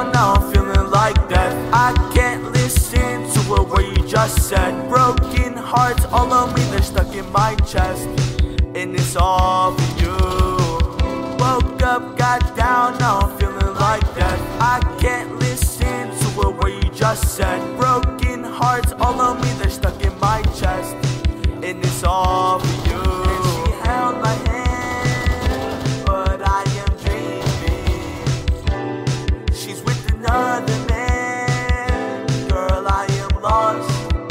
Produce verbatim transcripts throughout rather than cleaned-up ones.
down, now I'm feeling like death. I can't listen to a word you just said. Broken hearts all on me, they're stuck in my chest, and it's all for you. Woke up, got down, now I'm feeling like death. I can't listen to a word you just said. Broken hearts all on me, they're stuck in my chest, and it's all for you. And she held my hand, but I am dreaming. She's with another man, girl, I am lost,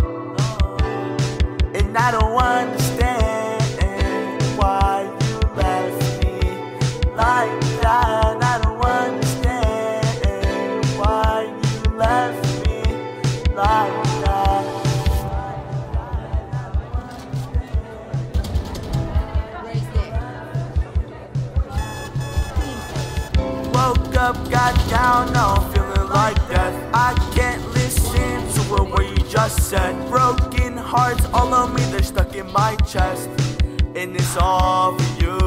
and I don't understand why you left me like that. I don't understand why you left me like that. Woke up, got down, now I'm feeling like death. I can't listen to a word you just said. Broken hearts all on me, they're stuck in my chest, and it's all for you.